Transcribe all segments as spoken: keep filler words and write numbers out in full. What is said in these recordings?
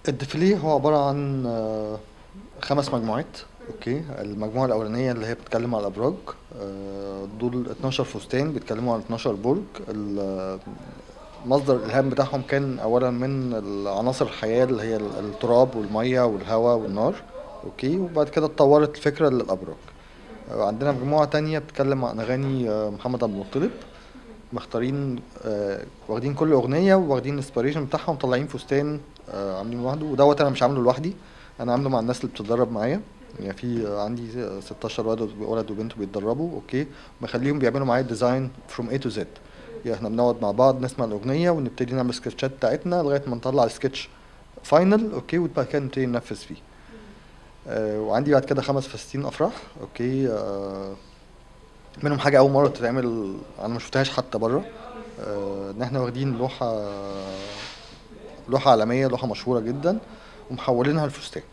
الديفيليه هو عبارة عن آه، خمس مجموعات. اوكي، المجموعة الأولانية اللي هي بتتكلم على الأبراج، آه، دول اتناشر فستان بيتكلموا عن اتناشر برج. ال- مصدر الإلهام بتاعهم كان أولا من عناصر الحياة اللي هي ال- التراب والمية والهواء والنار. اوكي، وبعد كده اتطورت الفكرة للأبراج. آه، عندنا مجموعة تانية بتتكلم عن أغاني آه، محمد عبد المطلب. مختارين آه، واخدين كل اغنيه واخدين الانسبيريشن بتاعهم، مطلعين فستان آه، عاملينه لوحده، ودوت انا مش عامله لوحدي، انا عامله مع الناس اللي بتتدرب معايا. يعني في آه، عندي ستاشر ولد ولد وبنت بيتدربوا. اوكي، بخليهم بيعملوا معايا الديزاين فروم اي تو زد. يعني احنا بنقعد مع بعض نسمع الاغنيه ونبتدي نعمل سكتشات بتاعتنا لغايه ما نطلع السكتش فاينل. اوكي، وبعد كده نبتدي ننفذ فيه. آه، وعندي بعد كده خمس فساتين افراح. اوكي، آه، منهم حاجه اول مره تتعمل، انا ما شفتهاش حتى بره. آه، ان احنا واخدين لوحة لوحة عالمية، لوحة مشهورة جدا، ومحولينها لفستان.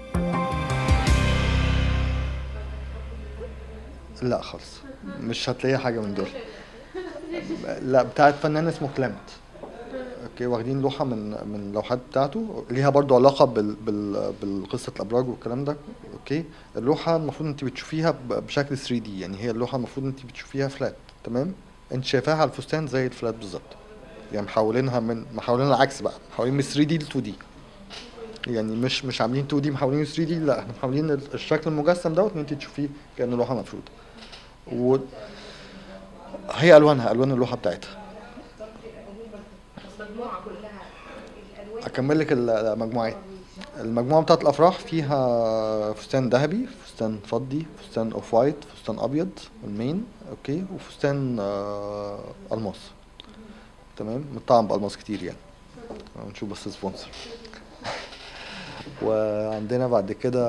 لا خالص، مش هتلاقي حاجة من دول. لا، بتاعت فنان اسمه كلامت. اوكي، واخدين لوحة من من اللوحات بتاعته، ليها برضو علاقة بال بال بالقصة الأبراج والكلام ده. اوكي، اللوحة المفروض انت بتشوفيها ب- بشكل ثري دي، يعني هي اللوحة المفروض انت بتشوفيها فلات. تمام، انت شايفاها على الفستان زي الفلات بالظبط. يعني محولينها من محولينها العكس بقى، محولين من ثري دي ل تو دي. يعني مش مش عاملين اتنين دي محولين ثري دي، لا احنا محولين ال- الشكل المجسم دوت ان انت تشوفيه كأنه لوحة مفروضة. وهي الوانها الوان اللوحة بتاعتها. اكمل لك المجموعات. المجموعة بتاعت الافراح فيها فستان ذهبي، فستان فضي، فستان اوف وايت، فستان ابيض المين. اوكي، وفستان آه الماس. تمام، متطعم بالماس كتير يعني. نشوف بس سبونسر. وعندنا بعد كده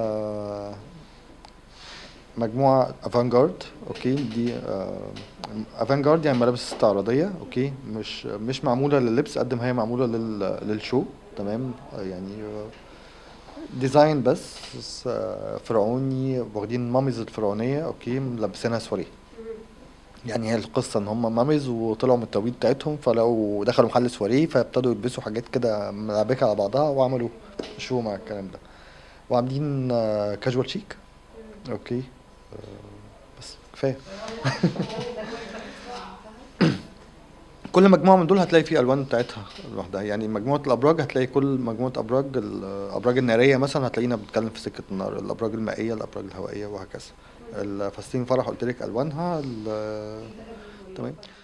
مجموعة افانجارد. اوكي، دي آه افانجارد يعني ملابس استعراضية. اوكي، مش مش معمولة لللبس قد ما هي معمولة لل للشو. تمام، آه، يعني آه، ديزاين بس، بس، آه، فرعوني، واخدين ماميز الفرعونية. اوكي، ملبسينها سواري. يعني هي القصة ان هم ماميز وطلعوا من التوابيت بتاعتهم، فلو دخلوا محل سواري فابتدوا يلبسوا حاجات كده ملعبكة على بعضها، وعملوا شو مع الكلام ده. وعاملين كاجوال شيك. اوكي، بس كفاية. كل مجموعة من دول هتلاقي فيه ألوان بتاعتها لوحدها. يعني مجموعة الأبراج هتلاقي كل مجموعة أبراج، الأبراج النارية مثلا هتلاقينا بنتكلم في سكة النار، الأبراج المائية، الأبراج الهوائية، وهكذا. الفساتين فرح قلت لك ألوانها ال- تمام.